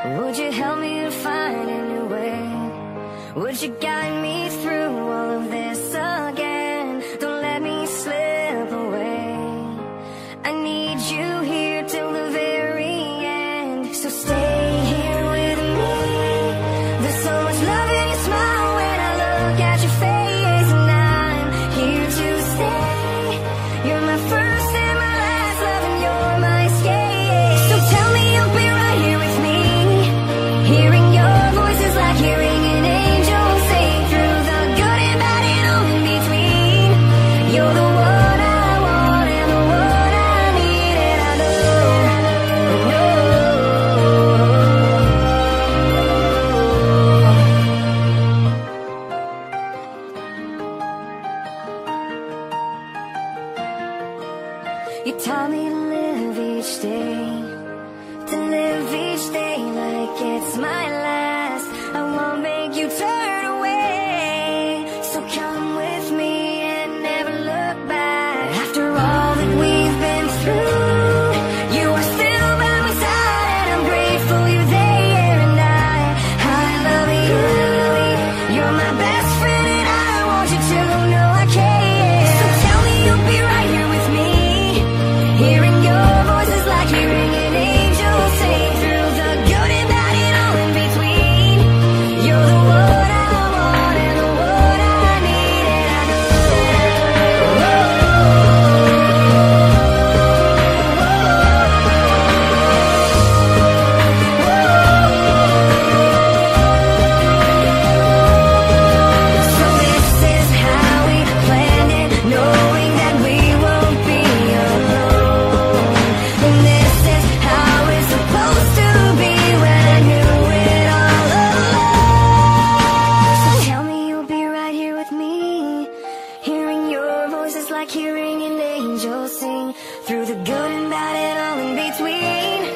Would you help me to find a new way? Would you guide me through all of this again? Don't let me slip away. I need you here till the very end. So stay here with me. There's so much love in your smile when I look at your face, and I'm here to stay. You're my first and my last love, and you're my escape. So tell me you'll be right here with me. Hearing your voice is like hearing an angel sing, through the good and bad and all in between. You're the one I want and the one I need, and I know. You taught me to live each day, to live each day like it's my last. I won't make you turn away, so come with me and never look back. After all that we've been through, you are still by my side, and I'm grateful you're there. And I love you. You're my best friend, and I want you to know I care. So tell me you'll be right here with me. Hearing your voice is like hearing an angel sing, through the good and bad and all in between. You're the one I want and the one I need, and I know. So this is how we planned it, knowing that we won't be alone. And this is how it's supposed to be when I knew it all along. So tell me you'll be right here with me. Hearing your voice is like hearing an angel sing, through the good and bad and all in between.